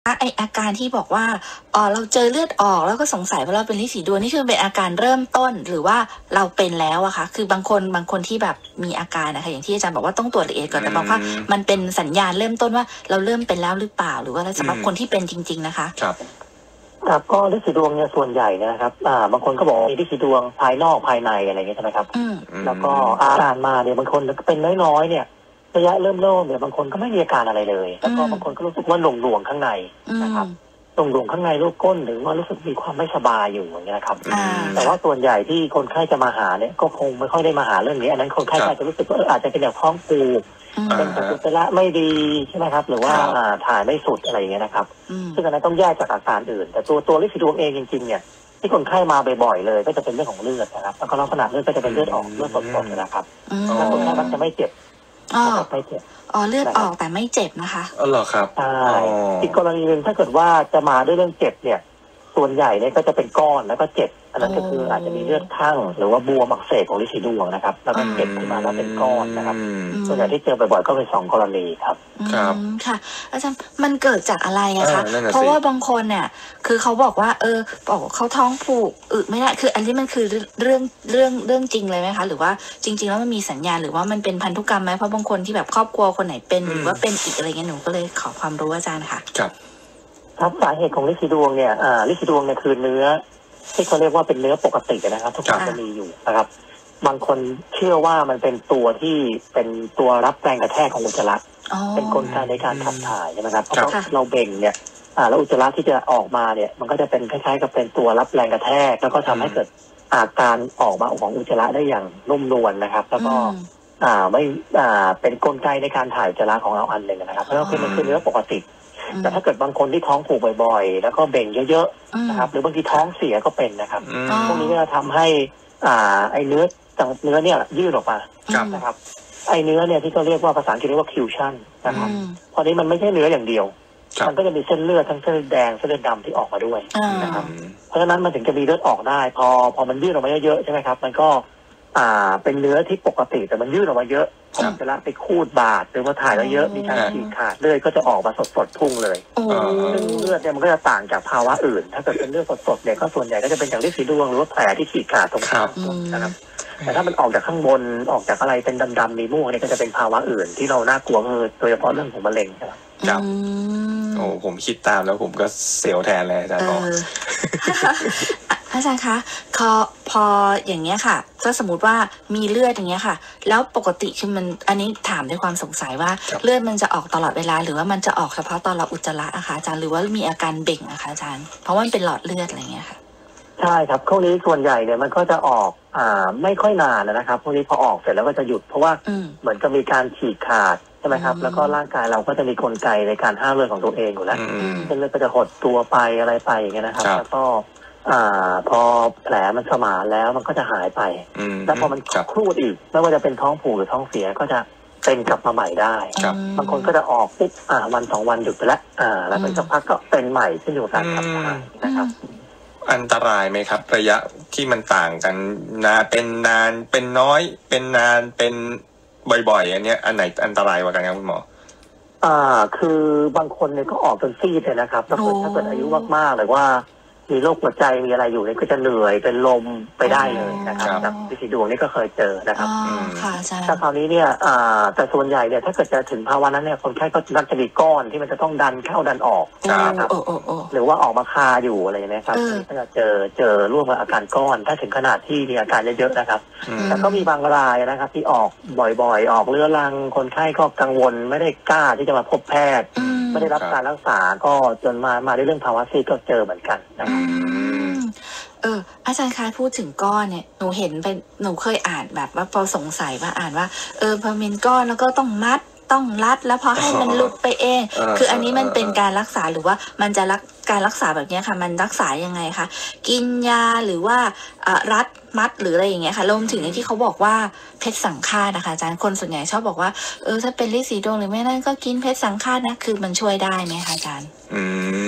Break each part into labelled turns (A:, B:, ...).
A: ไออาการที่บอกว่าเราเจอเลือดออกแล้วก็สงสัยว่าเราเป็นลินสีดวงนี่คือเป็นอาการเริ่มต้นหรือว่าเราเป็นแล้วอะคะคือบางคนที่แบบมีอาการนะคะอย่างที่อาจารย์บอกว่าต้องตรวจละเอียดก่อนแต่บางว่ามันเป็นสัญญาณเริ่มต้นว่าเราเริ่มเป็นแล้วหรือเปล่าหรือว่าสำหรับคนที่เป็นจริงๆนะคะ
B: ครับก็ลินสีดวงเนี่ยส่วนใหญ่นะครับบางคนก็บอกมีลินสีดวงภายนอกภายในอะไรเงี้ยใช่ไหมครับแล้วก็อาการมาเนี่ยบางคนเป็นน้อยๆเนี่ยระยะเริ่มเนี่ยบางคนก็ไม่มีอาการอะไรเลยแล้วก็บางคนก็รู้สึกว่าหน่วงข้างในนะครับหน่วงข้างในรูปก้นหรือว่ารู้สึกมีความไม่สบายอยู่อย่างเงี้ยครับแต่ว่าส่วนใหญ่ที่คนไข้จะมาหาเนี่ยก็คงไม่ค่อยได้มาหาเรื่องนี้อันนั้นคนไข้อาจจะรู้สึกว่าอาจจะเป็นอย่างท้องผูกเป็นอุจจาระไม่ดีใช่ไหมครับหรือว่าถ่ายไม่สุดอะไรอย่างเงี้ยนะครับซึ่งอันนั้นต้องแยกจากอาการอื่นแต่ตัวลินสีดวงเองจริงๆเนี่ยที่คนไข้มาบ่อยๆเลยก็จะเป็นเรื่องของเลือดนะครับแล้วก็ลักษณะเลือดก็จะเป็นเลือดออกเลือดสดๆนะครับแล้วคนไข้มักจะไม่เจ็บไม่เจ็บ
A: เลือดออกแต่ไม่เจ็บนะคะ
B: เหรอครับใช่อีกกรณีหนึ่งถ้าเกิดว่าจะมาด้วยเรื่องเจ็บเนี่ยส่วนใหญ่เนี่ยก็จะเป็นก้อนแล้วก็เจ็บอันนั้นก็คืออาจจะมีเลือดข้างหรือว่าบวมอักเสบของลินสีดวงนะครับแล้วก็เจ็บขึ้นมาแล้วเป็นก้อนนะครับส่วนใหญ่ที่เจอบ่อยๆก็เป็น2กรณีครับ
A: ค่ะอาจารย์มันเกิดจากอะไรอะคะเพราะว่าบางคนเนี่ยคือเขาบอกว่าบอกเขาท้องผูกไม่ได้คืออันนี้มันคือเรื่องจริงเลยไหมคะหรือว่าจริงๆแล้วมันมีสัญญาณหรือว่ามันเป็นพันธุกรรมไหมเพราะบางคนที่แบบครอบครัวคนไหนเป็นหรือว่าเป็นอีกอะไรเงี้ยหนูก็เลยขอความรู้อาจารย์ค่ะ
B: ครับสาเหตุของลินสีดวงเนี่ยลินสีดวงเนี่ยคือเนื้อที่เขาเรียกว่าเป็นเนื้อปกตินะครับทุกคนจะมีอยู่นะครับบางคนเชื่อว่ามันเป็นตัวที่เป็นตัวรับแรงกระแทกของอุจจาระเป็นกลไกในการขับถ่ายใช่ไหมครับเพราะเราเบ่งเนี่ยแล้วอุจจาระที่จะออกมาเนี่ยมันก็จะเป็นคล้ายๆกับเป็นตัวรับแรงกระแทกแล้วก็ทำให้เกิดอาการออกมาของอุจจาระได้อย่างนุ่มนวลนะครับแล้วก็ไม่เป็นกลไกในการถ่ายอุจจาระของเราอันหนึ่งนะครับเพราะว่ามันคือเนื้อปกติแต่ถ้าเกิดบางคนที่ท้องผูกบ่อยๆแล้วก็เบ่งเยอะๆนะครับหรือบางทีท้องเสียก็เป็นนะครับพวกนี้ก็จะทำให้ไอเนื้อเนี่ยยื่นออกมานะครับไอเนื้อเนี่ยที่เขาเรียกว่าภาษาอังกฤษเรียกว่าคิวชั่นนะครับพอนี้มันไม่ใช่เนื้ออย่างเดียวมันก็จะมีเส้นเลือดทั้งเส้นแดงเส้นเลือดดำที่ออกมาด้วยนะครับเพราะฉะนั้นมันถึงจะมีเลือดออกได้พอมันยื่นออกมาเยอะๆใช่ไหมครับมันก็เป็นเนื้อที่ปกติแต่มันยื่นออกมาเยอะผมจะละไปคูดบาดหรือว่าถ่ายแล้วเยอะมีการฉีกขาดเลือดก็จะออกมาสดๆพุ่งเลยซึ่งเลือดเนี่ยมันก็จะต่างจากภาวะอื่นถ้าเกิดเป็นเลือดสดๆเนี่ยก็ส่วนใหญ่ก็จะเป็นจากลินสีดวงหรือว่าแผลที่ฉีกขาดตรงข้างนะครับแต่ถ้ามันออกจากข้างบนออกจากอะไรเป็นดำๆมีม่วงเนี่ยก็จะเป็นภาวะอื่นที่เราน่ากลัวคือโดยเฉพาะเรื่องของมะเร็งครับ
C: โอ้ผมคิดตามแล้วผมก็เสียวแทนเลยอาจารย์บอก
A: อาจารย์คะพออย่างเงี้ยค่ะก็สมมติว่ามีเลือดอย่างเงี้ยค่ะแล้วปกติคือมันอันนี้ถามด้วยความสงสัยว่าเลือดมันจะออกตลอดเวลาหรือว่ามันจะออกเฉพาะตอนเราอุจจาระอะคะอาจารย์หรือว่ามีอาการเบ่งอะคะอาจารย์เพราะว่ามันเป็นหลอดเลือดอะไรเงี้ยค่ะ
B: ใช่ครับพวกนี้ส่วนใหญ่เนี่ยมันก็จะออกไม่ค่อยนานนะครับพวกนี้พอออกเสร็จแล้วก็จะหยุดเพราะว่าเหมือนกับมีการฉีกขาดใช่ไหมครับแล้วก็ร่างกายเราก็จะมีกลไกในการห้ามเลือดของตัวเองอยู่แล้วเส้นเลือดก็จะหดตัวไปอะไรไปอย่างเงี้ยนะครับแล้วก็พอแผลมันสมานแล้วมันก็จะหายไปแล้วพอมันครูดอีกไม่ว่าจะเป็นท้องผูกหรือท้องเสียก็จะเป็นกลับมาใหม่ได้บางคนก็จะออกปุ๊บวัน2 วันหยุดไปแล้วแล้วเป็นสักพักก็เป็นใหม่ขึ้นอยู่กับการขับถ่ายนะครับ
C: อันตรายไหมครับระยะที่มันต่างกันเป็นนานเป็นน้อยเป็นนานเป็นบ่อยๆอันเนี้ยอันไหนอันตรายกว่ากันครับคุณหมอ
B: คือบางคนเนี่ยก็ออกจนซีดเลยนะครับถ้าเกิดอายุมากๆหรือว่ามีโรคหัวใจมีอะไรอยู่เนี่ยก็จะเหนื่อยเป็นลมไปได้เลยนะครับจากลินสีดวงนี่ก็เคยเจอนะครับแต่คราวนี้เนี่ยแต่ส่วนใหญ่เนี่ยถ้าเกิดจะถึงภาวะนั้นเนี่ยคนไข้ก็มักจะมีก้อนที่มันจะต้องดันเข้าดันออกนะครับหรือว่าออกมาคาอยู่อะไรอย่างนี้ครับก็จะเจอร่วมกับอาการก้อนถ้าถึงขนาดที่มีอาการเยอะๆนะครับแต่ก็มีบางรายนะครับที่ออกบ่อยๆออกเรื้อรังคนไข้ก็กังวลไม่ได้กล้าที่จะมาพบแพทย์ไม่ได้รับการรักษาก็จนมาในเรื่องภาวะซีดก็เจอเหมือนกันนะครับ
A: อาจารย์คะพูดถึงก้อนเนี่ยหนูเห็นเป็นหนูเคยอ่านแบบว่าพอสงสัยว่าอ่านว่าพอเป็นก้อนแล้วก็ต้องมัดต้องรัดแล้วพอให้มันหลุดไปเองคืออันนี้มันเป็นการรักษาหรือว่ามันจะการรักษาแบบนี้ค่ะมันรักษายังไงคะกินยาหรือว่ารัดมัดหรืออะไรอย่างเงี้ยค่ะรวมถึงที่เขาบอกว่าเพชรสังฆาตนะคะอาจารย์คนส่วนใหญ่ชอบบอกว่าถ้าเป็นลินสีดวงหรือไม่นั่นก็กินเพชรสังฆาตนะคือมันช่วยได้ไหมคะอาจารย์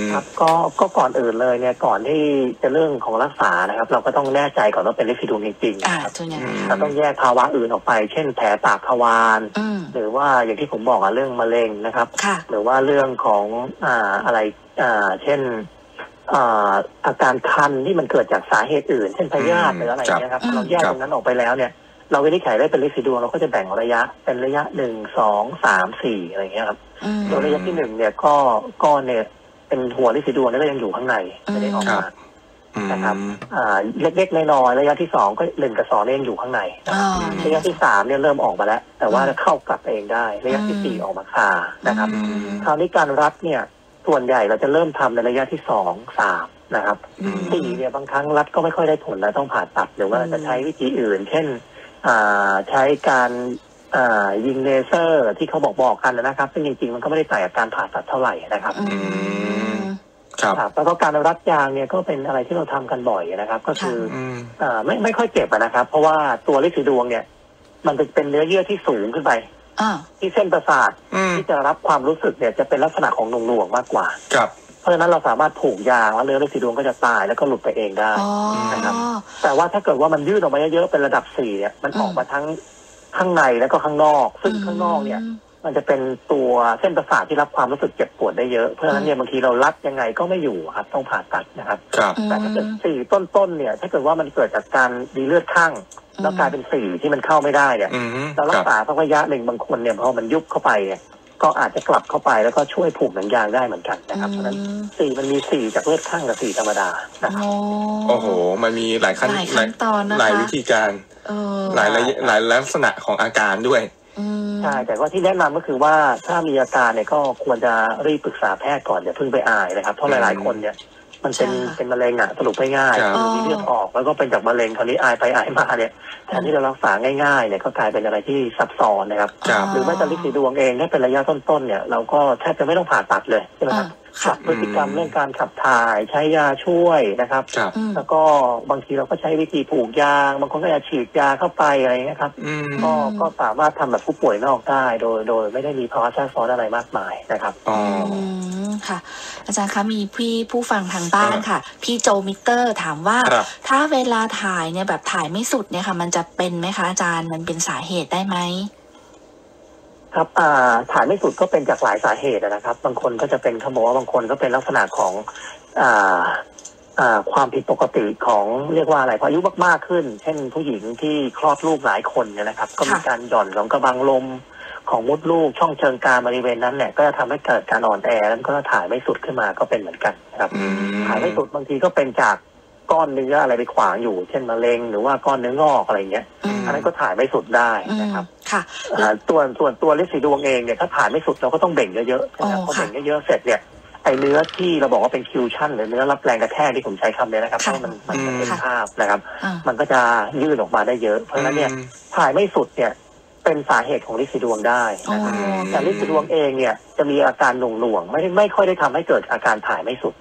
B: ครับก็ก่อนอื่นเลยเนี่ยก่อนที่จะเรื่องของรักษานะครับเราก็ต้องแน่ใจก่อนว่าเป็นลินฟีดวงจริงๆนะครับเราต้องแยกภาวะอื่นออกไปเช่นแผลปากทวารหรือว่าอย่างที่ผมบอกเรื่องมะเร็งนะครับหรือว่าเรื่องของอะไรเช่นอาการคันที่มันเกิดจากสาเหตุอื่นเช่นพยาธิหรืออะไรอย่างเงี้ยครับเราแยกตรงนั้นออกไปแล้วเนี่ยเราวินิจฉัยได้เป็นลินฟีดวงเราก็จะแบ่งระยะเป็นระยะ1 2 3 4อะไรอย่างเงี้ยครับโดยระยะที่1เนี่ยก็เนี่ยเป็นหัวลินฟีดวงนี่ก็ยังอยู่ข้างในไม่ได้ออกมานะครับเล็กๆน้อยๆระยะที่2ก็1 กับ 2เนี่ยยังอยู่ข้างในระยะที่3เนี่ยเริ่มออกมาแล้วแต่ว่าเข้ากลับเองได้ระยะที่4ออกมาคานะครับคราวนี้การรัดเนี่ยส่วนใหญ่เราจะเริ่มทำในระยะที่2 3นะครับ4เนี่ยบางครั้งรัดก็ไม่ค่อยได้ผลแล้วต้องผ่าตัดหรือว่าจะใช้วิธีอื่นเช่นใช้การยิงเลเซอร์ที่เขาบอกกันนะครับซึ่งจริงๆมันก็ไม่ได้ต่างจากการผ่าตัดเท่าไหร่นะครับครับแล้วก็การรัดยางเนี่ยก็เป็นอะไรที่เราทำกันบ่อยนะครับก็คือไม่ค่อยเจ็บนะครับเพราะว่าตัวลินฟีดวงเนี่ยมันเป็นเนื้อเยื่อที่สูงขึ้นไปที่เส้นประสาทที่จะรับความรู้สึกเนี่ยจะเป็นลักษณะของหน่วงๆมากกว่าเพราะฉะนั้นเราสามารถผูกยางแล้วเนื้อลินฟีดวงก็จะตายแล้วก็หลุดไปเองได้นะครับแต่ว่าถ้าเกิดว่ามันยืดออกมาเยอะๆเป็นระดับ4เนี่ยมันออกมาทั้งข้างในแล้วก็ข้างนอกซึ่งข้างนอกเนี่ยมันจะเป็นตัวเส้นประสาทที่รับความรู้สึกเจ็บปวดได้เยอะเพราะฉะนั้นเนี่ยบางทีเรารัดยังไงก็ไม่อยู่ครับต้องผ่าตัดนะครับแต่ถ้าเกิด4ต้นๆเนี่ยถ้าเกิดว่ามันเกิดจากการมีเลือดข้างแล้วกลายเป็น4ที่มันเข้าไม่ได้เนี่ยเรารักษาสักระยะหนึ่งบางคนเนี่ยพอมันยุบเข้าไปเนี่ยก็อาจจะกลับเข้าไปแล้วก็ช่วยผูกหนังยางได้เหมือนกันนะครับเพราะฉะนั้น4มันมี4จากเลือดข้างกับ4ธรรมดานะครับ
C: โอ้โหมันมีหลายขั้นตอนหลายวิธีการหลายลักษณะของอาการด้วย
B: ใช่แต่ว่าที่แนะนำก็คือว่าถ้ามีอาการเนี่ยก็ควรจะรีบปรึกษาแพทย์ก่อนอย่าเพิ่งไปอายนะครับเพราะหลายๆคนเนี่ยมันเป็นมะเร็งสรุปไม่ง่ายมีเลือดออกแล้วก็เป็นจากมะเร็งคราวนี้อายไปอายมาเนี่ยแทนที่จะรักษาง่ายๆเนี่ยก็กลายเป็นอะไรที่ซับซ้อนนะครับหรือแม้แต่ลินฟีดวงเองถ้าเป็นระยะต้นๆเนี่ยเราก็แทบจะไม่ต้องผ่าตัดเลยใช่ไหมครับปรับพฤติกรรมเรื่องการขับถ่ายใช้ยาช่วยนะครับแล้วก็บางทีเราก็ใช้วิธีผูกยางบางคนก็จะฉีดยาเข้าไปอะไรเงี้ยครับก็สามารถทำแบบผู้ป่วยนอกได้โดยไม่ได้มีภาวะแทรกซ้อนอะไรมากมายนะครับ
A: ค่ะอาจารย์คะมีพี่ผู้ฟังทางบ้านค่ะพี่โจมิเตอร์ถามว่าถ้าเวลาถ่ายเนี่ยแบบถ่ายไม่สุดเนี่ยค่ะมันจะเป็นไหมคะอาจารย์มันเป็นสาเหตุได้ไหม
B: ครับถ่ายไม่สุดก็เป็นจากหลายสาเหตุนะครับบางคนก็จะเป็นเขาบอกว่าบางคนก็เป็นลักษณะของความผิดปกติของเรียกว่าอะไรพออายุมากๆขึ้นเช่นผู้หญิงที่คลอดลูกหลายคนเนี่ยนะครับก็มีการหย่อนของกระบังลมของมดลูกช่องเชิงกรานบริเวณนั้นเนี่ยก็จะทำให้เกิดการอ่อนแอแล้วก็ถ่ายไม่สุดขึ้นมาก็เป็นเหมือนกันนะครับถ่ายไม่สุดบางทีก็เป็นจากก้อนเนื้ออะไรไปขวางอยู่เช่นมะเร็งหรือว่าก้อนเนื้องอกอะไรเงี้ยอันนั้นก็ถ่ายไม่สุดได้นะครับตัวลินฟีดวงเองเนี่ยถ้าถ่ายไม่สุดเราก็ต้องเบ่งเยอะๆนะครับพอเบ่งเยอะๆเสร็จเนี่ยไอเนื้อที่เราบอกว่าเป็นคิวชั่นหรือเนื้อรับแรงกระแทกที่ผมใช้คำนี้นะครับเพราะมันเป็นภาพนะครับมันก็จะยืดออกมาได้เยอะเพราะฉะนั้นเนี่ยถ่ายไม่สุดเนี่ยเป็นสาเหตุของลินฟีดวงได้นะครับแต่ลินฟีดวงเองเนี่ยจะมีอาการหน่วงๆไม่ค่อยได้ทำให้เกิดอาการถ่ายไม่สุด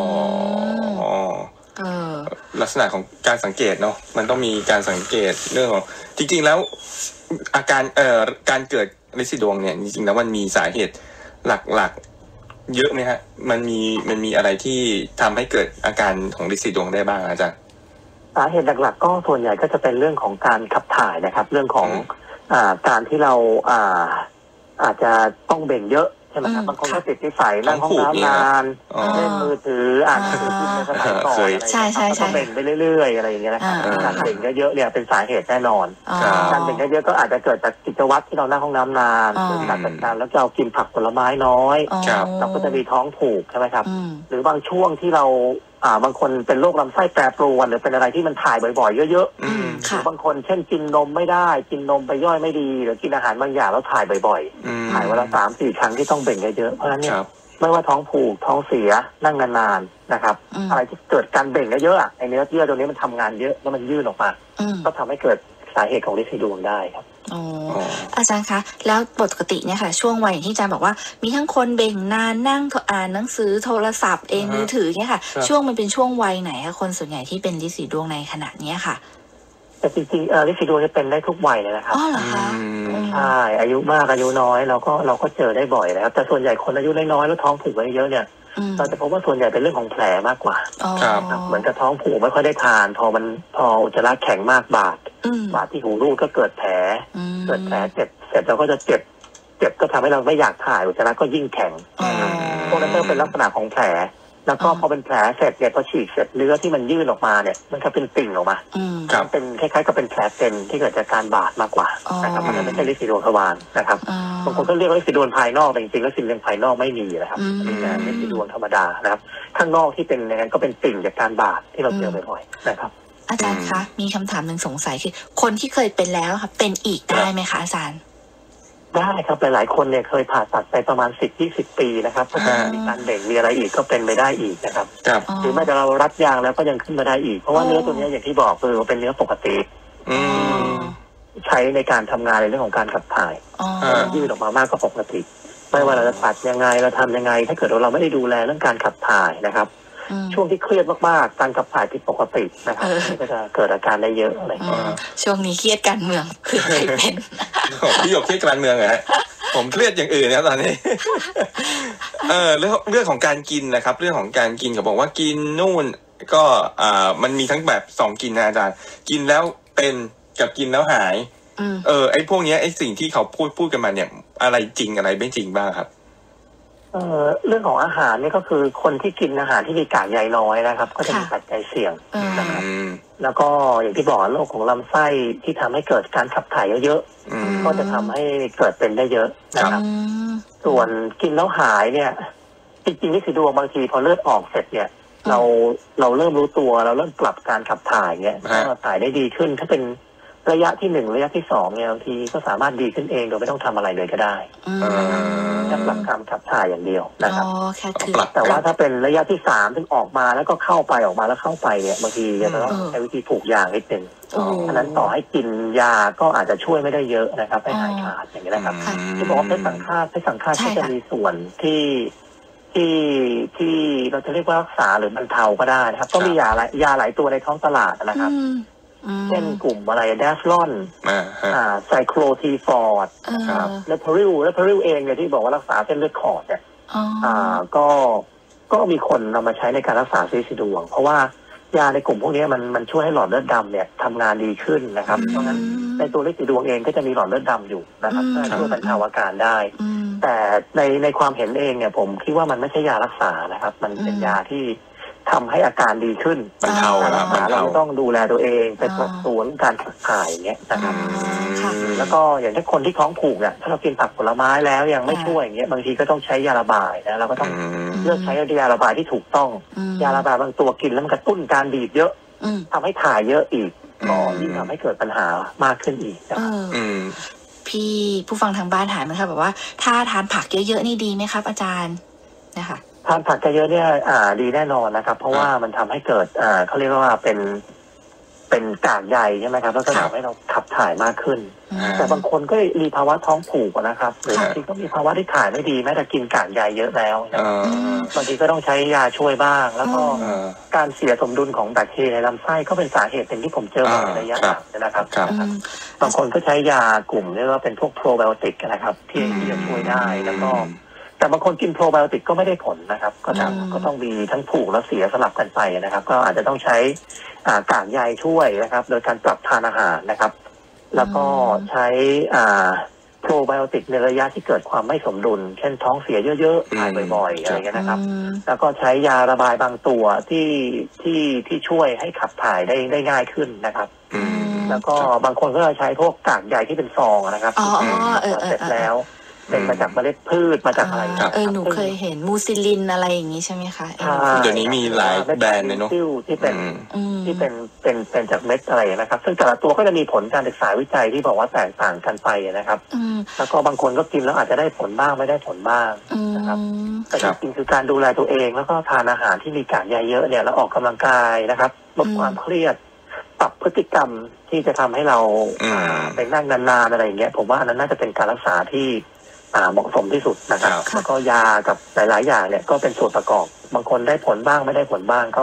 C: ลักษณะของการสังเกตเนาะมันต้องมีการสังเกตเรื่องของจริงๆแล้วอาการการเกิดลินฟีดวงเนี่ยจริงๆแล้วมันมีสาเหตุหลักๆเยอะไหมฮะมันมีอะไรที่ทำให้เกิดอาการของลินฟีดวงได้บ้างอาจารย์
B: สาเหตุหลักๆก็ส่วนใหญ่ก็จะเป็นเรื่องของการขับถ่ายนะครับเรื่องของการที่เราอาจจะต้องเบ่งเยอะใช่ไหมครับบางคนก็ติดนิสัยนั่งห้องน้ำนานเล่นมือถืออ่านหนังสือพิมพ์ในสมัยก่อนอะไรก็เบ่งไปเรื่อยๆอะไรอย่างเงี้ยนะครับการเบ่งเยอะๆเนี่ยเป็นสาเหตุแน่นอนการเบ่งเยอะๆก็อาจจะเกิดจากกิจวัตรที่เรานั่งห้องน้ำนานหรือการจัดการแล้วเรากินผักผลไม้น้อยเราก็จะมีท้องผูกใช่ไหมครับหรือบางช่วงที่เราบางคนเป็นโรคลำไส้แปรปรวนหรือเป็นอะไรที่มันถ่ายบ่อยๆเยอะๆหรือบางคนเช่นกินนมไม่ได้กินนมไปย่อยไม่ดีหรือกินอาหารบางอย่างแล้วถ่ายบ่อยๆถ่ายวันละ 3-4 ครั้งที่ต้องเบ่งเยอะๆเพราะฉะนั้นเนี่ยไม่ว่าท้องผูกท้องเสียนั่งนานๆนะครับอะไรที่เกิดการเบ่งเยอะๆไอเนื้อเยื่อตรงนี้มันทำงานเยอะแล้วมันยื่นออกมาก็ทำให้เกิดสาเหตุของลินฟีดวงได้ครับ
A: อาจารย์คะแล้วปกติเนี่ยค่ะช่วงวัยที่อาจารย์บอกว่ามีทั้งคนเบ่งนานนั่งอ่านหนังสือโทรศัพท์มือถือเนี่ยค่ะช่วงมันเป็นช่วงวัยไหนคะคนส่วนใหญ่ที่เป็นลินฟีดวงในขณะนี้ค่ะ
B: แต่จริงๆลินฟีดวงจะเป็นได้ทุกวัยเลยนะครับ
A: อ๋อเหรอคะ
B: ใช่อายุมากอายุน้อยเราก็เจอได้บ่อยนะครับแต่ส่วนใหญ่คนอายุน้อยๆแล้วท้องผูกไว้เยอะเนี่ยเราจะพบว่าส่วนใหญ่เป็นเรื่องของแผลมากกว่าเหมือนกับท้องผูกไม่ค่อยได้ทานพออุจจาระแข็งมากบาดที่หูรูดก็เกิดแผลเจ็บเสร็จเราก็จะเจ็บก็ทำให้เราไม่อยากถ่ายอุจจาระก็ยิ่งแข็งพวกนั้นก็เป็นลักษณะของแผลแล้วก็พอเป็นแผลเสร็จเนี่ยพอฉีกเสร็จเนื้อที่มันยื่นออกมาเนี่ยมันก็เป็นติ่งออกมามันเป็นคล้ายๆกับเป็นแผลเป็นที่เกิดจากการบาดมากกว่านะครับมันไม่ใช่ฤทธิ์สีดวงทวารนะครับบางคนก็เรียกว่าฤทธิ์สีดวงภายนอกแต่จริงๆแล้วสิ่งเรื่องภายนอกไม่มีนะครับเป็นแค่ฤทธิ์สีดวงธรรมดานะครับข้างนอกที่เป็นอย่างนั้นก็เป็นติ่งจากการบาดที่เราเจอบ่อยๆนะครับ
A: อาจารย์คะมีคำถามหนึ่งสงสัยคือคนที่เคยเป็นแล้วค่ะเป็นอีกได้ไหมคะอาจารย์
B: ได้ครับหลายๆคนเนี่ยเคยผ่าตัดไปประมาณ10-20 ปีนะครับถ้ามีการเบ่งมีอะไรอีกก็เป็นไปได้อีกนะครับหรือแม้แต่เรารัดยางแล้วก็ยังขึ้นมาได้อีกเพราะว่าเนื้อตัวนี้อย่างที่บอกคือเป็นเนื้อปกติใช้ในการทำงานในเรื่องของการขับถ่ายยืดออกมามากกว่าปกติไม่ว่าเราจะตัดยังไงเราทำยังไงถ้าเกิดเราไม่ได้ดูแลเรื่องการขับถ่ายนะครับช่วงที่เครียดมากๆการขับถ่ายผิดปกตินะครับก็จะเกิดอาการได้เยอะอะไร
A: ช่วงนี้เครียดการเมืองคือใครเป็น
C: พี่หยกเครียดการเมืองเหรอฮะผมเครียดอย่างอื่นนะตอนนี้เรื่องของการกินนะครับเรื่องของการกินเขาบอกว่ากินนู่นก็มันมีทั้งแบบ2กินนะอาจารย์กินแล้วเป็นกับกินแล้วหายไอ้พวกนี้ไอ้สิ่งที่เขาพูดกันมาเนี่ยอะไรจริงอะไรไม่จริงบ้างครับ
B: เรื่องของอาหารนี่ก็คือคนที่กินอาหารที่มีกากใยน้อยนะครับก็จะมีปัจจัยเสี่ยงนะครับแล้วก็อย่างที่บอกโรคของลำไส้ที่ทำให้เกิดการขับถ่ายเยอะๆก็จะทำให้เกิดเป็นได้เยอะนะครับส่วนกินแล้วหายเนี่ยจริงๆนี่คือดวงบางทีพอเลือดออกเสร็จเนี่ยเราเริ่มรู้ตัวเราเริ่มปรับการขับถ่ายเนี่ยก็ถ่ายได้ดีขึ้นถ้าเป็นระยะที่1ระยะที่2เนี่ยบางทีก็สามารถดีขึ้นเองโดยไม่ต้องทำอะไรเลยก็ได้แค่ปรับการขับถ่ายอย่างเดียวนะครับแต่ว่าถ้าเป็นระยะที่3ซึ่งออกมาแล้วก็เข้าไปออกมาแล้วเข้าไปเนี่ยบางทีจะต้องใช้วิธีผูกยางนิดนึงฉะนั้นต่อให้กินยาก็อาจจะช่วยไม่ได้เยอะนะครับให้หายขาดอย่างนี้นะครับที่บอกว่าเพศสังฆาตก็จะมีส่วนที่เราจะเรียกว่ารักษาหรือบรรเทาก็ได้นะครับก็มียาหลายตัวในท้องตลาดนะครับเช่นกลุ่มอะไรแดฟลอนไซโคลทีฟอร์ดและพาริลเองเนี่ยที่บอกว่ารักษาเส้นเลือดขอดเนี่ยก็มีคนนำมาใช้ในการรักษาฤทธิ์สีดวงเพราะว่ายาในกลุ่มพวกนี้มันช่วยให้หลอดเลือดดำเนี่ยทำงานดีขึ้นนะครับเพราะงั้นในตัวฤทธิ์สีดวงเองก็จะมีหลอดเลือดดำอยู่นะครับช่วยบรรเทาอาการได้แต่ในความเห็นเองเนี่ยผมคิดว่ามันไม่ใช่ยารักษานะครับมันเป็นยาที่ทำให้อาการดีขึ้น
C: บรรเทา
B: เราต้องดูแลตัวเองไปปรับตัวการขับถ่ายอย่างเงี้ยนะครับแล้วก็อย่างที่คนที่ท้องผูกเนี่ยถ้าเรากินผักผลไม้แล้วยังไม่ช่วยอย่างเงี้ยบางทีก็ต้องใช้ยาระบายนะเราก็ต้องเลือกใช้ยาระบายที่ถูกต้องยาระบายบางตัวกินแล้วมันกระตุ้นการบีบเยอะทำให้ถ่ายเยอะอีกก็ยิ่งทำให้เกิดปัญหามากขึ้นอีก
A: พี่ผู้ฟังทางบ้านถามนะคะแบบว่าถ้าทานผักเยอะๆนี่ดีไหมครับอาจารย์นะคะ
B: ทานผักเยอะเนี่ยดีแน่นอนนะครับเพราะว่ามันทำให้เกิดเขาเรียกว่าเป็นกากใยใช่ไหมครับแล้วก็ทำให้เราขับถ่ายมากขึ้นแต่บางคนก็มีภาวะท้องผูกนะครับหรือบางทีก็มีภาวะที่ถ่ายไม่ดีแม้แต่กินกากใยเยอะแล้วบางทีก็ต้องใช้ยาช่วยบ้างแล้วก็การเสียสมดุลของแบคทีเรียในลำไส้ก็เป็นสาเหตุเป็นที่ผมเจอมาในระยะหลังนะครับบางคนก็ใช้ยากลุ่มเรียกว่าเป็นพวกโปรไบโอติกนะครับที่จะช่วยได้แล้วก็แต่บางคนกินโปรไบโอติกก็ไม่ได้ผลนะครับก็ต้องมีทั้งผูกและเสียสลับกันไปนะครับก็อาจจะต้องใช้กากใยช่วยนะครับโดยการปรับทานอาหารนะครับแล้วก็ใช้โปรไบโอติกในระยะที่เกิดความไม่สมดุลเช่นท้องเสียเยอะๆถ่ายบ่อยๆอะไรเงี้ยนะครับแล้วก็ใช้ยาระบายบางตัวที่ช่วยให้ขับถ่ายได้ง่ายขึ้นนะครับแล้วก็บางคนก็จะใช้พวกกากใยที่เป็นซองนะครับเสร็จแล้วเป็นมาจากเมล็ดพืชมาจากอะไร
A: หนูเคยเห็นมูซิลินอะไรอย่างนี้ใช่ไหมคะ
C: เดี๋ยวนี้มีหลายแบรนด์เลยเนาะ
B: ที่เป็นจากเม็ดอะไรนะครับซึ่งแต่ละตัวก็จะมีผลการศึกษาวิจัยที่บอกว่าแตกต่างกันไปนะครับแล้วก็บางคนก็กินแล้วอาจจะได้ผลบ้างไม่ได้ผลบ้างนะครับแต่จริงๆคือการดูแลตัวเองแล้วก็ทานอาหารที่มีกากใยเยอะเนี่ยแล้วออกกำลังกายนะครับลดความเครียดปรับพฤติกรรมที่จะทำให้เราไปนั่งนานๆอะไรอย่างเงี้ยผมว่าอันนั้นน่าจะเป็นการรักษาที่เหมาะสมที่สุดนะครับแล้วก็ยากับหลายๆอย่างเนี่ยก็เป็นส่วนประกอบบางคนได้ผลบ้างไม่ได้ผลบ้างก็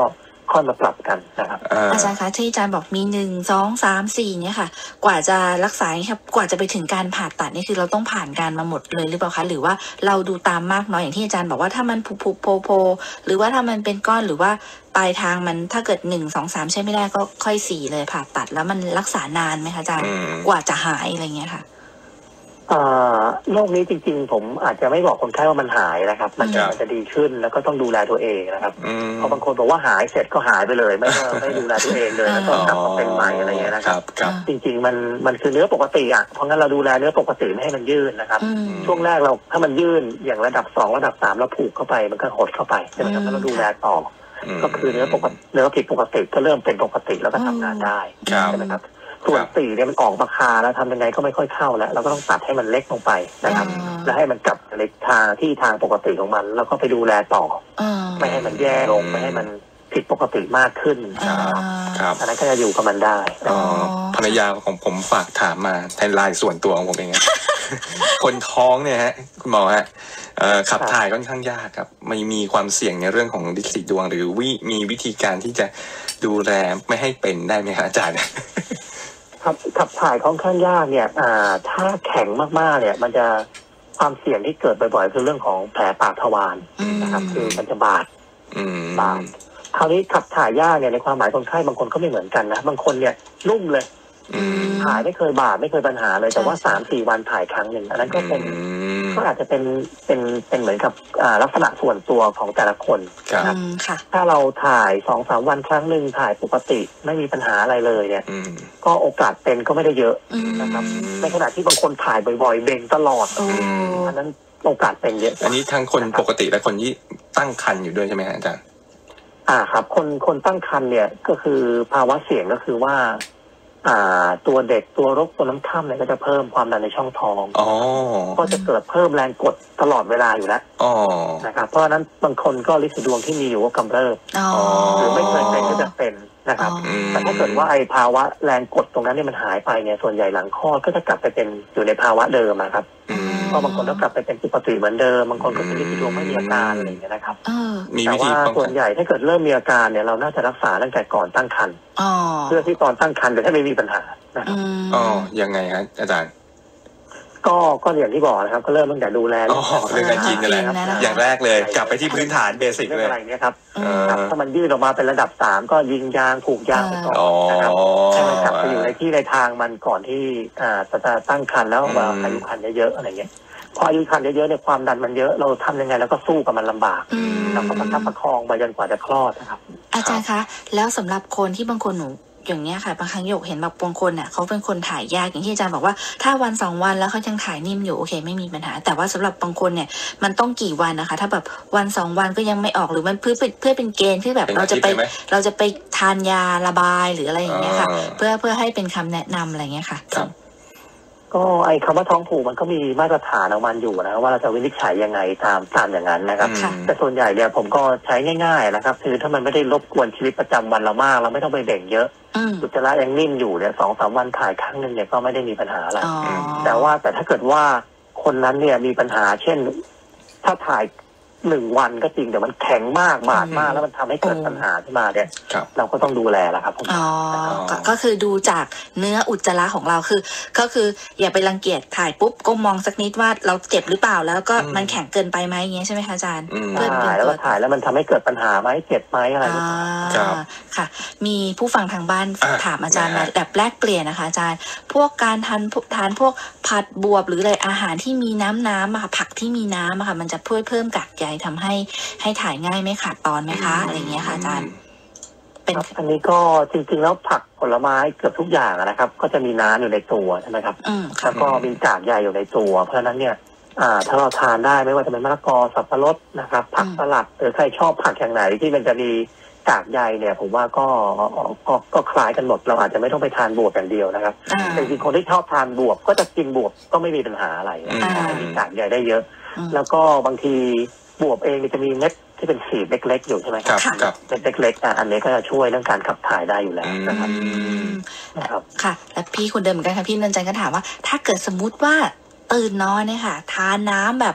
B: ค่อยมาปรับกันนะครับ
A: อาจารย์คะที่อาจารย์บอกมี1 2 3 4เนี่ยค่ะกว่าจะรักษาครับกว่าจะไปถึงการผ่าตัดนี่คือเราต้องผ่านการมาหมดเลยหรือเปล่าคะหรือว่าเราดูตามมากน้อยอย่างที่อาจารย์บอกว่าถ้ามันผุโพหรือว่าถ้ามันเป็นก้อนหรือว่าปลายทางมันถ้าเกิด1 2 3ใช้ไม่ได้ก็ค่อย4เลยผ่าตัดแล้วมันรักษานานไหมคะอาจารย์กว่าจะหายอะไรเงี้ยค่ะ
B: โรคนี้จริงๆผมอาจจะไม่บอกคนไข้ว่ามันหายนะครับมันจะดีขึ้นแล้วก็ต้องดูแลตัวเองนะครับเพราะบางคนบอกว่าหายเสร็จก็หายไปเลยไม่ดูแลตัวเองเลยแล้วก็กลับมาเป็นใหม่อะไรเงี้ยนะครับจริงๆมันคือเนื้อปกติอ่ะเพราะงั้นเราดูแลเนื้อปกติไม่ให้มันยื่นนะครับช่วงแรกเราถ้ามันยื่นอย่างระดับ2ระดับ3เราผูกเข้าไปมันก็หดเข้าไปใช่ไหมครับแล้วเราดูแลต่อก็คือเนื้อผิดปกติก็เริ่มเป็นปกติแล้วก็ทำงานได้ใช่ไหมครับส่วน4เนี่ยมันออกมาคาแล้วทำยังไงก็ไม่ค่อยเข้าแล้วเราก็ต้องตัดให้มันเล็กลงไปนะครับแล้วให้มันกลับในทางปกติของมันแล้วก็ไปดูแลต่อไม่ให้มันแย่ลงไม่ให้มันผิดปกติมากขึ้นครับอันนั้นก็จะอยู่กับมันได้
C: ภรรยาของผมฝากถามมาแทนไลน์ส่วนตัวของผมเอง คนท้องเนี่ยฮะคุณหมอฮะขับถ่ายค่อนข้างยากครับไม่มีความเสี่ยงในเรื่องของฤทธิ์สีดวงหรือมีวิธีการที่จะดูแลไม่ให้เป็นได้ไหมครับอาจารย์
B: ขับถ่ายค่อนข้างยากเนี่ยถ้าแข็งมากๆเนี่ยมันจะความเสี่ยงที่เกิดบ่อยๆคือเรื่องของแผลปากทวารนะครับคือมันจะบาดคราวนี้ขับถ่ายยากเนี่ยในความหมายคนไข้บางคนก็ไม่เหมือนกันนะบางคนเนี่ยนุ่มเลยถ่ายไม่เคยบาดไม่เคยปัญหาเลยแต่ว่า 3-4 วันถ่ายครั้งหนึ่งอันนั้นก็เป็นก็อาจจะเป็นเหมือนกับลักษณะส่วนตัวของแต่ละคนนะครับถ้าเราถ่าย 2-3 วันครั้งหนึ่งถ่ายปกติไม่มีปัญหาอะไรเลยเนี่ยก็โอกาสเป็นก็ไม่ได้เยอะนะครับในขณะที่บางคนถ่ายบ่อยๆเบ่งตลอดอันนั้นโอกาสเป็นเยอะ
C: อันนี้ทั้งคนปกติและคนที่ตั้งครรภ์อยู่ด้วยใช่ไหมอาจารย์
B: ครับคนตั้งครรภ์เนี่ยก็คือภาวะเสี่ยงก็คือว่าตัวเด็กตัวรกตัวน้ำค่ำเนี่ยก็จะเพิ่มความดันในช่องท้องก็จะเกิดเพิ่มแรงกดตลอดเวลาอยู่แล้วนะครับเพราะฉะนั้นบางคนก็ฤทธิ์สีดวงที่มีอยู่ก็กำเริบหรือไม่เคยเป็นก็จะเป็นนะครับแต่ถ้าเกิดว่าไอ้ภาวะแรงกดตรงนั้นเนี่ยมันหายไปเนี่ยส่วนใหญ่หลังคลอดก็จะกลับไปเป็นอยู่ในภาวะเดิมนะครับก็บางคนก็กลับไปเป็นปกติเหมือนเดิมบางคนก็เป็นฤทธิ์สีดวงไม่มีอาการอะไรอย่างเงี้ยนะครับแต่ว่าส่วนใหญ่ถ้าเกิดเริ่มมีอาการเนี่ยเราน่าจะรักษาตั้งแต่ก่อนตั้งครรภ์เพื่อที่ตอนตั้งครรภ์จะได้ไม่มีปัญหานะครับ
C: ยังไงครับอาจารย์
B: ก็อย่างที่บอกนะครับก็เริ่มตั้งแต่ดูแล
C: เรื่องการกินนั่นแหละอย่างแรกเลยกลับไปที่พื้นฐานเบสิกเลย
B: อะไรเนี้ยครับถ้ามันยืดออกมาเป็นระดับ3ก็ยิงยางผูกยางไปก่อนนะครับให้มันกลับไปอยู่ในทางมันก่อนที่จะตั้งครรภ์แล้วอายุครรภ์เยอะๆอะไรเงี้ยพออายุครรภ์เยอะๆเนี่ยความดันมันเยอะเราทำยังไงแล้วก็สู้กับมันลำบากเราก็ประคับประคองไปจนกว่าจะคลอดนะครับ
A: อาจารย์คะแล้วสำหรับคนที่บางคนหนูอย่างเงี้ยค่ะบางครั้งหยกเห็นแบบบางคนเขาเป็นคนถ่ายยากอย่างที่อาจารย์บอกว่าถ้าวัน2 วันแล้วเขายังถ่ายนิ่มอยู่โอเคไม่มีปัญหาแต่ว่าสำหรับบางคนเนี่ยมันต้องกี่วันนะคะถ้าแบบวัน2 วันก็ยังไม่ออกหรือมันเพื่อเป็นเกณฑ์ที่แบบเราจะไปทานยาระบายหรืออะไรอย่างเงี้ยค่ะเพื่อให้เป็นคำแนะนำอะไรเงี้ยค่ะ
B: ก็ไอ้คำว่าท้องผูกมันก็มีมาตรฐานของมันอยู่นะว่าเราจะวินิจฉัยยังไงตามอย่างนั้นนะครับแต่ส่วนใหญ่เนี่ยผมก็ใช้ง่ายๆนะครับคือถ้ามันไม่ได้รบกวนชีวิตประจำวันเรามากเราไม่ต้องไปเบ่งเยอะอุจจาระยังนิ่มอยู่เนี่ย2-3 วันถ่ายครั้งนึงเนี่ยก็ไม่ได้มีปัญหาอะไรแต่ถ้าเกิดว่าคนนั้นเนี่ยมีปัญหาเช่นถ้าถ่าย1 วันก็จริงแต่มันแข็งมากบาดมากแล้วมันทำให้เกิดปัญหาขึ้นมาเนี่ยเราก็ต้องดูแลแล้วครับ
A: ก็คือดูจากเนื้ออุจจาระของเราก็คืออย่าไปรังเกียจถ่ายปุ๊บก็มองสักนิดว่าเราเจ็บหรือเปล่าแล้วก็มันแข็งเกินไปไหมอย่างเงี้ยใช่ไหมคะอาจารย์
B: ถ่ายแล้วก็ถ่ายแล้วมันทำให้เกิดปัญหาไหมเจ็บไหมอะไร
A: ค่ะมีผู้ฟังทางบ้านถามอาจารย์มาแบบแลกเปลี่ยนนะคะอาจารย์พวกการทานพวกผัดบวบหรืออะไรอาหารที่มีน้ำอะค่ะผักที่มีน้ำอะค่ะมันจะช่วยเพิ่มกากใยทำให้ถ่ายง่ายไม่ขาดตอนไหมคะอะไรเงี้ยค่ะอาจารย์
B: อันนี้ก็จริงๆแล้วผักผลไม้เกือบทุกอย่างนะครับก็จะมีน้ำอยู่ในตัวใช่ไหมครับแล้วก็มีกากใยอยู่ในตัวเพราะฉะนั้นเนี่ยถ้าเราทานได้ไม่ว่าจะเป็นมะละกอสับปะรดนะครับผักสลัดหรือใครชอบผักอย่างไหนที่มันจะมีกากใยเนี่ยผมว่าก็คล้ายกันหมดเราอาจจะไม่ต้องไปทานบวบอย่างเดียวนะครับแต่จริงๆคนที่ชอบทานบวบก็จะกินบวบก็ไม่มีปัญหาอะไรมีกากใยได้เยอะแล้วก็บางทีบวบเองจะมีเม็ดที่เป็นสีเล็กๆอยู่ใช่ไหมครับเม็ดเล็กๆอันนี้ก็จะช่วยเรื่องการขับถ่ายได้อยู่แล้วนะครับ
A: ค่ะและพี่คนเดิมเหมือนกันค่ะพี่นันจันก็ถามว่าถ้าเกิดสมมุติว่าตื่นนอนเนี่ยค่ะทานน้ำแบบ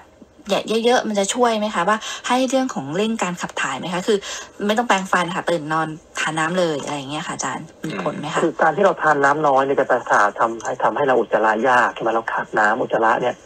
A: เยอะๆมันจะช่วยไหมคะว่าให้เรื่องของเร่งการขับถ่ายไหมคะคือไม่ต้องแปรงฟันค่ะตื่นนอนทานน้ำเลยอะไรอย่างเงี้ยค่ะอาจารย์มีผลไหมคะ
B: คือการที่เราทานน้ำน้อยเนี่ยจะทำให้เราอุจจาระยากใช่ไหมเราขาดน้ำอุจจาระเนี่ย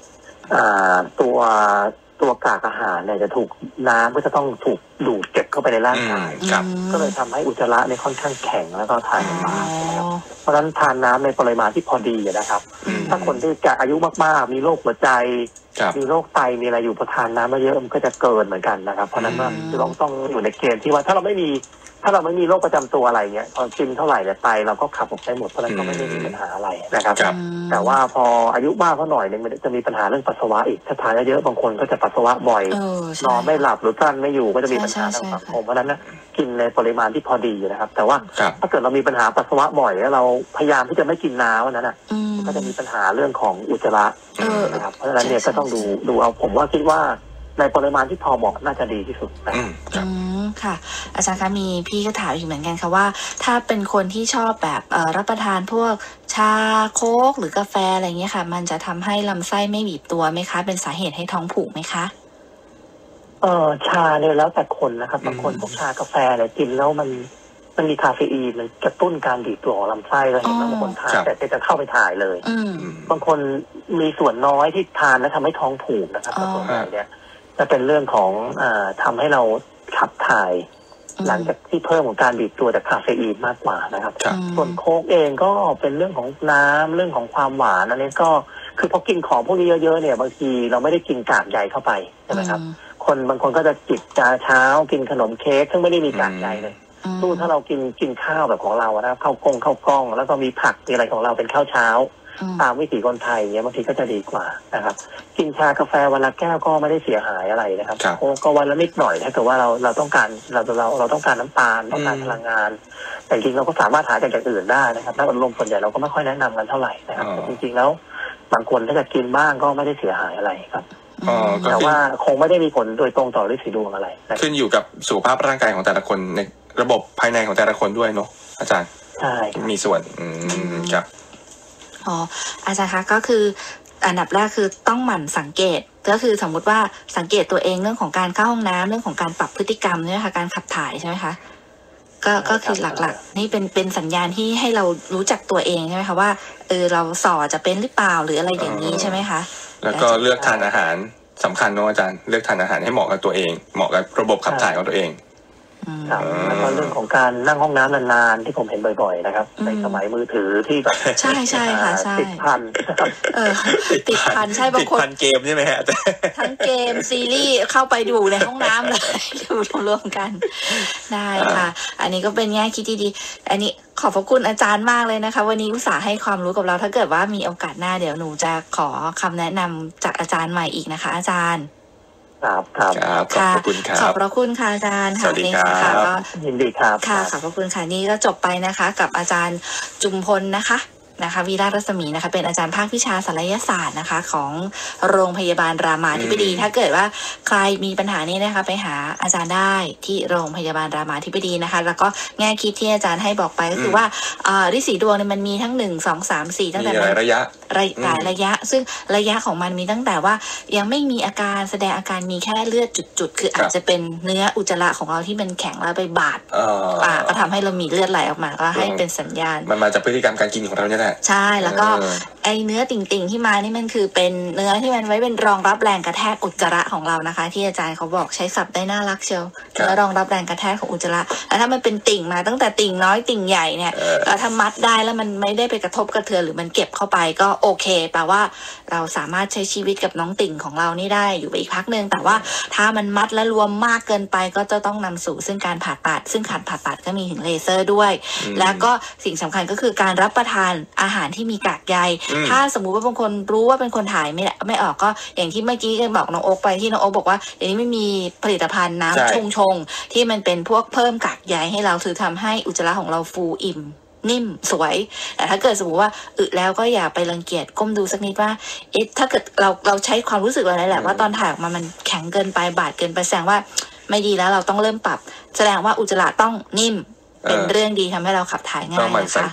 B: ตัวกากอาหารเนี่ยจะถูกน้ำก็จะต้องถูกดูดเก็บเข้าไปในร่างกายก็เลยทำให้อุจจาระเนี่ยค่อนข้างแข็งแล้วก็ทานลำบากนะครับเพราะฉะนั้นทานน้ำในปริมาณที่พอดีนะครับถ้าคนที่จะอายุมากๆมีโรคหัวใจมีโรคไตมีอะไรอยู่พอทานน้ำมาเยอะมันก็จะเกินเหมือนกันนะครับเพราะฉะนั้นว่าต้องอยู่ในเกณฑ์ที่ว่าถ้าเราไม่มีโรคประจำตัวอะไรเงี้ยพอกินเท่าไหร่เนี่ยไตเราก็ขับออกไปหมดเพราะฉะนั้นก็ไม่ได้มีปัญหาอะไรนะครับแต่ว่าพออายุมากหน่อยนึงมันจะมีปัญหาเรื่องปัสสาวะอีกถ้าทานเยอะๆบางคนก็จะปัสสาวะบ่อยนอนไม่หลับหรือกลั้นไม่อยู่ก็จะมีปัญหาทางสังคมเพราะฉะนั้นนะกินในปริมาณที่พอดีนะครับแต่ว่าถ้าเกิดเรามีปัญหาปัสสาวะบ่อยแล้วเราพยายามที่จะไม่กินน้ำนั้นนะก็จะมีปัญหาเรื่องของอุจจาระนะครับเพราะฉะนั้นเนี่ยก็ต้องดูเอาผมว่าคิดว่าในปริมาณที่พอเหมาะน่าจะดีที่สุดนะครับ
A: ค่ะอาจารย์คะมีพี่ก็ถามอีกเหมือนกันค่ะว่าถ้าเป็นคนที่ชอบแบบรับประทานพวกชาโค้กหรือกาแฟอะไรเงี้ยค่ะมันจะทำให้ลำไส้ไม่บีบตัวไหมคะเป็นสาเหตุให้ท้องผูกไหมคะ
B: ชาเนี่ยแล้วแต่คนนะครับบางคนพวกชากาแฟเนี่ยกินแล้วมันมีคาเฟอีนมันกระตุ้นการบีบตัวของลำไส้เราเห็นบางคนทานแต่จะเข้าไปถ่ายเลยบางคนมีส่วนน้อยที่ทานแล้วทำให้ท้องผูกนะครับแต่ส่วนใหญ่เนี่ยจะเป็นเรื่องของทำให้เราขับถ่ายหลังจากที่เพิ่มของการบีบตัวจากคาเฟอีนมากกว่านะครับส่วนโค้กเองก็เป็นเรื่องของน้ำเรื่องของความหวานอันนี้ก็คือพอกินของพวกนี้เยอะๆเนี่ยบางทีเราไม่ได้กินกากใยเข้าไปใช่ไหมครับบางคนก็จะจิบชาเช้ากินขนมเค้กซึ่งไม่ได้มีกากใยเลยตู้ถ้าเรากินข้าวแบบของเรานะข้าวกล้องแล้วก็มีผักมีอะไรของเราเป็นข้าวเช้าตามวิถีคนไทยเนี่ยบางทีก็จะดีกว่านะครับกินชากาแฟวันละแก้วก็ไม่ได้เสียหายอะไรนะครับก็วันละนิดหน่อยถ้าเกิดว่าเราต้องการเราต้องการน้ำตาลต้องการพลังงานแต่จริงเราก็สามารถหาจากอย่างอื่นได้นะครับถ้าลมส่วนใหญ่เราก็ไม่ค่อยแนะนำกันเท่าไหร่นะครับจริงๆแล้วบางคนถ้าจะกินบ้างก็ไม่ได้เสียหายอะไรครับแต่ว่าคงไม่ได้มีผลโดยตรงต่อฤทธิ์สีดวงอะไร
C: ขึ้นอยู่กับสุขภาพร่างกายของแต่ละคนในระบบภายในของแต่ละคนด้วยเนาะอาจารย์
B: ใช่
C: มีส่วนครับ
A: อาจารย์คะก็คืออันดับแรกคือต้องหมั่นสังเกตก็คือสมมุติว่าสังเกตตัวเองเรื่องของการเข้าห้องน้ำเรื่องของการปรับพฤติกรรมเนี่ยค่ะการขับถ่ายใช่ไหมคะก็คือหลักๆนี่เป็นสัญญาณที่ให้เรารู้จักตัวเองใช่ไหมคะว่าเราส่อจะเป็นหรือเปล่าหรืออะไรอย่างนี้ใช่ไหมคะ
C: แล้วก็เลือกทานอาหารสำคัญเนาะอาจารย์เลือกทานอาหารให้เหมาะกับตัวเองเหมาะกับระบบขับถ่ายของตัวเอง
B: ครับแล้วก็เรื่องของการนั่งห้องน้ำนานๆที่ผมเห็นบ่อยๆนะครับในสมัยมือถือที่แบบ
A: ใช่ค่ะใช่
B: ติดพัน
A: ติดพันใช่บางคน
C: ติดพันเกมใช่ไหมฮะ
A: ทั้งเกมซีรีส์เข้าไปดูในห้องน้ำเลยดูรวมกันได้ค่ะอันนี้ก็เป็นแง่คิดดีๆอันนี้ขอบพระคุณอาจารย์มากเลยนะคะวันนี้อุตส่าห์ให้ความรู้กับเราถ้าเกิดว่ามีโอกาสหน้าเดี๋ยวหนูจะขอคำแนะนำจากอาจารย์ใหม่อีกนะคะอาจารย์
B: ครับ
C: ขอบพระคุณครับ
A: ขอบพระคุณค่ะอาจารย์
C: สวัสดีครับ
B: ยินดีครับ
A: ค่ะขอบพระคุณค่ะนี่ก็จบไปนะคะกับอาจารย์จุมพลนะคะวีระรัศมีนะคะเป็นอาจารย์ภาควิชาศัลยศาสตร์นะคะของโรงพยาบาลรามาธิบดีถ้าเกิดว่าใครมีปัญหานี้นะคะไปหาอาจารย์ได้ที่โรงพยาบาลรามาธิบดีนะคะแล้วก็แง่คิดที่อาจารย์ให้บอกไปก็คือว่าฤทธิ์สีดวงเนี่ยมันมีทั้ง1 2 3 4ตั้งแต่
C: หลายระยะ
A: ซึ่งระยะของมันมีตั้งแต่ว่ายังไม่มีอาการแสดงอาการมีแค่เลือดจุดๆคืออาจจะเป็นเนื้ออุจจาระของเราที่มันแข็งแล้วไปบาดก็ทำให้เรามีเลือดไหลออกมาก็ให้เป็นสัญญาณ
C: มันมาจากพฤติกรรมการกินของเราเนี่ยแหละ
A: ใช่แล้วก็ไอเนื้อติ่งๆที่มานี่มันคือเป็นเนื้อที่มันไว้เป็นรองรับแรงกระแทกอุจจาระของเรานะคะที่อาจารย์เขาบอกใช้ศัพท์ได้น่ารักเชียวเนื้อรองรับแรงกระแทกของอุจจาระแล้วถ้ามันเป็นติ่งมาตั้งแต่ติ่งน้อยติ่งใหญ่เนี่ยถ้ามัดได้แล้วมันไม่ได้ไปกระทบกระเทือนหรือมันเก็บเข้าไปก็โอเคแปลว่าเราสามารถใช้ชีวิตกับน้องติ่งของเรานี่ได้อยู่ไปอีกพักนึงแต่ว่าถ้ามันมัดและรวมมากเกินไปก็จะต้องนำสู่ซึ่งการผ่าตัดซึ่งการผ่าตัดก็มีถึงเลเซอร์ด้วยแล้วก็สิ่งสำคัญก็คือการรับประทานอาหารที่มีกากใยถ้าสมมุติว่าบางคนรู้ว่าเป็นคนถ่ายไม่ออกก็อย่างที่เมื่อกี้บอกน้องโอ๊กไปที่น้องโอ๊กบอกว่าเดี๋ยวนี้ไม่มีผลิตภัณฑ์น้ำชงที่มันเป็นพวกเพิ่มกากใยให้เราคือทำให้อุจจาระของเราฟูอิ่มนิ่มสวยแต่ถ้าเกิดสมมติว่าแล้วก็อย่าไปรังเกียจก้มดูสักนิดว่าถ้าเกิดเราใช้ความรู้สึกเราแหละว่าตอนถ่ายออกมามันแข็งเกินไปบาดเกินไปแสดงว่าไม่ดีแล้วเราต้องเริ่มปรับแสดงว่าอุจจาระต้องนิ่มเป็นเรื่องดีทำให้เราขับถ่ายง่าย
C: ต้องหมั่นสังเกต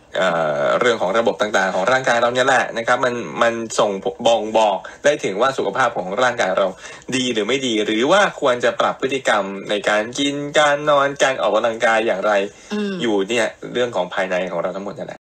C: เรื่องของระบบต่างๆของร่างกายเราเนี่ยแหละนะครับมันส่งบ่งบอกได้ถึงว่าสุขภาพของร่างกายเราดีหรือไม่ดีหรือว่าควรจะปรับพฤติกรรมในการกินการนอนการออกกำลังกายอย่างไรอยู่เนี่ยเรื่องของภายในของเราทั้งหมดนั่นแหละ